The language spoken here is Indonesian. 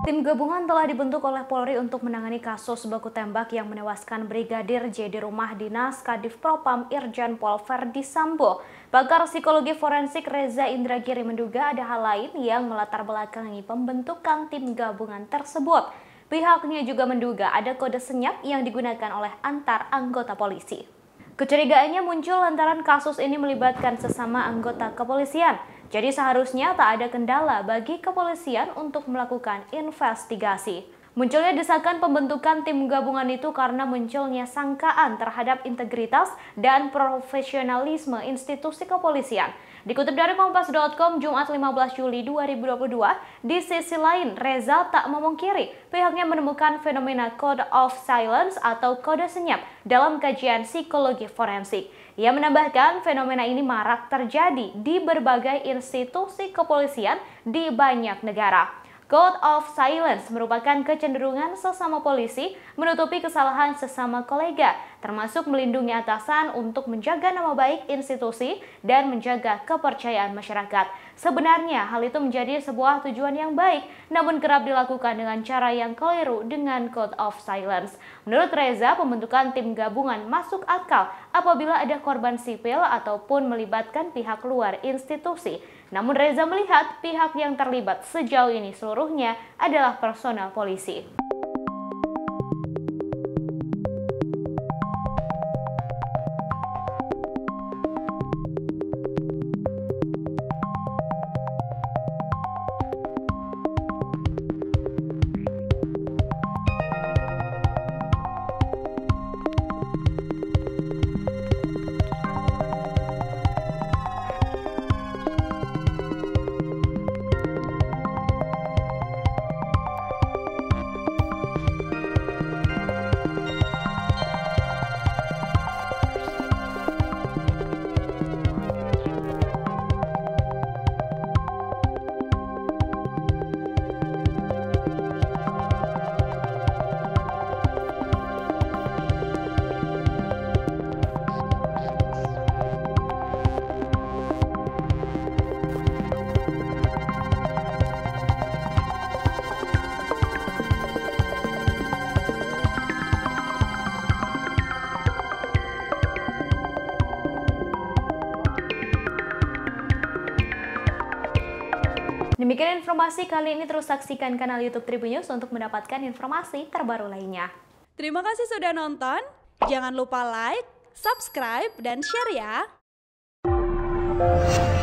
Tim gabungan telah dibentuk oleh Polri untuk menangani kasus baku tembak yang menewaskan Brigadir J di rumah dinas Kadif Propam Irjen Pol Verdi Sambo. Pakar psikologi forensik Reza Indragiri menduga ada hal lain yang melatar belakangi pembentukan tim gabungan tersebut. Pihaknya juga menduga ada kode senyap yang digunakan oleh antar anggota polisi. Kecurigaannya muncul lantaran kasus ini melibatkan sesama anggota kepolisian. Jadi seharusnya tak ada kendala bagi kepolisian untuk melakukan investigasi. Munculnya desakan pembentukan tim gabungan itu karena munculnya sangkaan terhadap integritas dan profesionalisme institusi kepolisian. Dikutip dari Kompas.com Jumat 15 Juli 2022, di sisi lain Reza tak memungkiri pihaknya menemukan fenomena code of silence atau kode senyap dalam kajian psikologi forensik. Ia menambahkan fenomena ini marak terjadi di berbagai institusi kepolisian di banyak negara. Code of silence merupakan kecenderungan sesama polisi menutupi kesalahan sesama kolega, termasuk melindungi atasan untuk menjaga nama baik institusi dan menjaga kepercayaan masyarakat. Sebenarnya hal itu menjadi sebuah tujuan yang baik, namun kerap dilakukan dengan cara yang keliru dengan code of silence. Menurut Reza, pembentukan tim gabungan masuk akal apabila ada korban sipil ataupun melibatkan pihak luar institusi. Namun Reza melihat pihak yang terlibat sejauh ini seluruhnya adalah personel polisi. Demikian informasi kali ini, terus saksikan kanal YouTube Tribun News untuk mendapatkan informasi terbaru lainnya. Terima kasih sudah nonton. Jangan lupa like, subscribe, dan share ya.